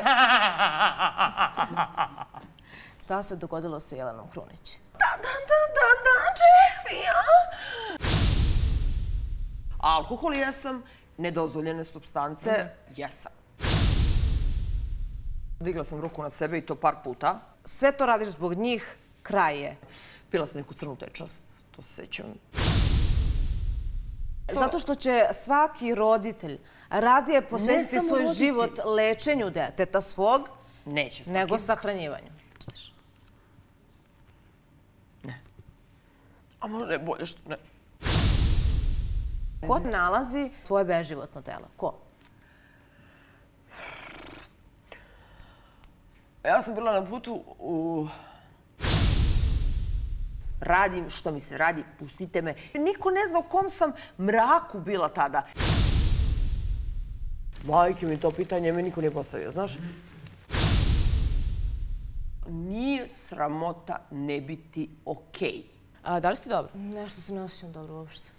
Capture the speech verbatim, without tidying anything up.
Šta se dogodilo sa Jelenom Krunić? Da, da, da, da, da, Džefija. Alkohol jesam, nedozvoljene supstance jesam. Digla sam ruku na sebe i to par puta. Sve to radiš zbog njih, kraj je. Pila sam neku crnu tečnost, to se sećam. Zato što će svaki roditelj radije posvetiti svoj život lečenju deteta svog nego sahranjivanju. Ne. A možda je bolje što ne. Ko nalazi tvoje beživotno telo? Ko? Ja sam bila na putu u... Radim što mi se radi, pustite me. Niko ne zna u kom sam mraku bila tada. Majke mi to pitanje, me niko nije postavio, znaš? Nije sramota ne biti okej. Da li si dobro? Nešto se ne osjećam dobro uopšte.